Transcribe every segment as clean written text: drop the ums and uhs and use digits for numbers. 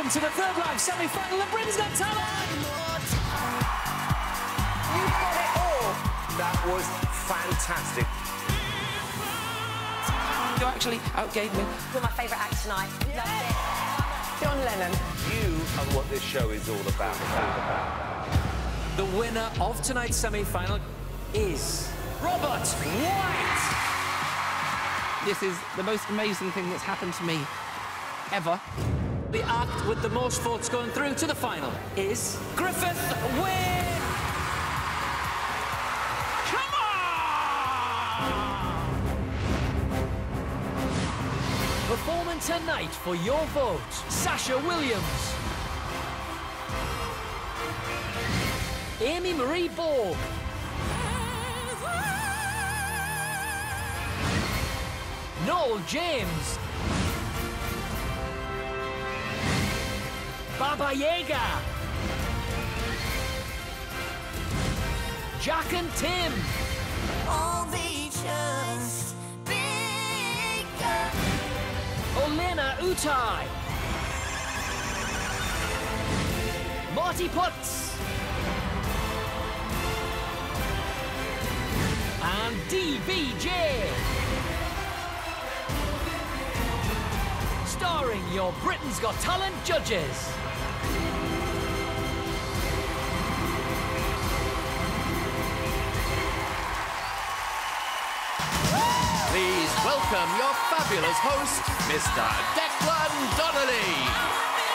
to the third live semi-final of Britain's Got Talent! You got it all. That was fantastic. You actually outgave me. You're my favourite act tonight. Loved it. John Lennon. You are what this show is all about. The winner of tonight's semi-final is Robert White! This is the most amazing thing that's happened to me ever. The act with the most votes going through to the final is Griffith Wynn! Come on! Performing tonight for your vote, Sasha Williams. Amy Marie Borg. Noel James. Baba Yaga. Jack and Tim. Olena Utai. Marty Putz. And DBJ. Starring your Britain's Got Talent judges. Please welcome your fabulous host, Mr. Declan Donnelly.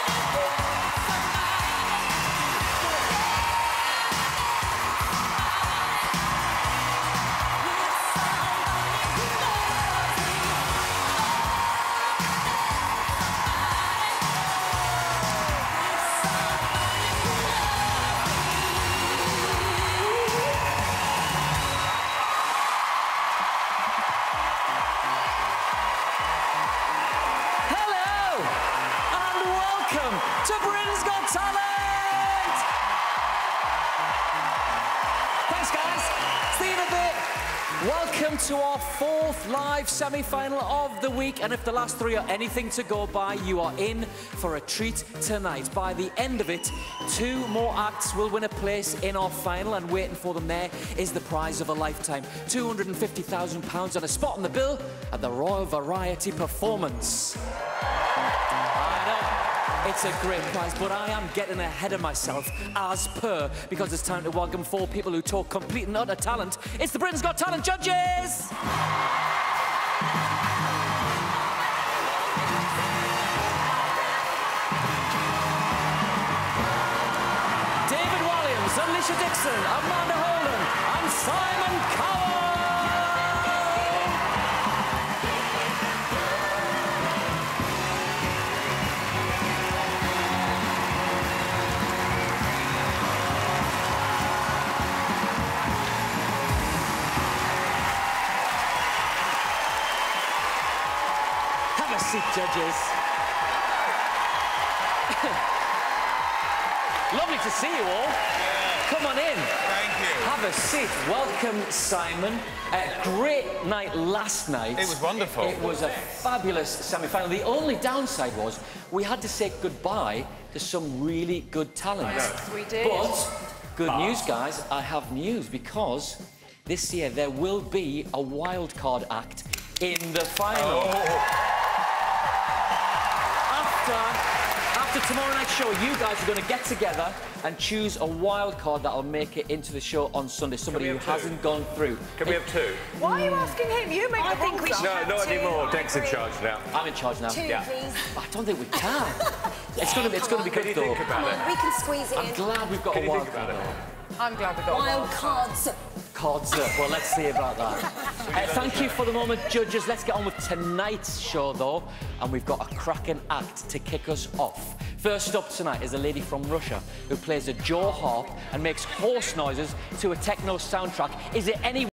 To Britain's Got Talent! Thanks, guys. See you in a bit. Welcome to our fourth live semi-final of the week. And if the last three are anything to go by, you are in for a treat tonight. By the end of it, 2 more acts will win a place in our final, and waiting for them there is the prize of a lifetime. £250,000 and a spot on the bill at the Royal Variety Performance. I know. It's a great prize, but I am getting ahead of myself, as per, because it's time to welcome 4 people who talk complete and utter talent. It's the Britain's Got Talent judges! David Williams, Alicia Dixon, Amanda Holland, and Simon Cowell! Have a seat, judges. Lovely to see you all. Yeah. Come on in. Thank you. Have a seat. Welcome, Simon. A great night last night. It was wonderful. It was a fabulous semi-final. The only downside was we had to say goodbye to some really good talent. Yes, we did. But good news, guys. I have news, because this year there will be a wildcard act in the final. Oh. After tomorrow night's show, you guys are going to get together and choose a wild card that'll make it into the show on Sunday. Somebody who hasn't gone through. Can we have 2? Why are you asking him? You make the think we rules should. up. No, not anymore. Deck's in charge now. I'm in charge now. 2, Yeah. please. I don't think we can. It's going to be Come good, Can you though. think about it? We can squeeze it I'm in. glad we've got Can a you wild think about card. it? I'm glad we got Wild cards. Cards up. Well, let's see about that. Thank you for the moment, judges. Let's get on with tonight's show, though. And we've got a cracking act to kick us off. First up tonight is a lady from Russia who plays a jaw harp and makes horse noises to a techno soundtrack. Is it any